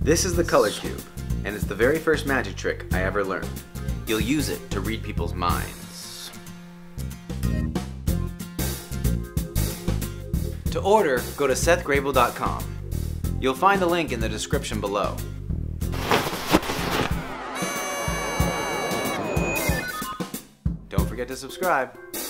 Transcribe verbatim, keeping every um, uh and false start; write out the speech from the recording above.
This is the color cube, and it's the very first magic trick I ever learned. You'll use it to read people's minds. To order, go to seth grabel dot com. You'll find the link in the description below. Don't forget to subscribe.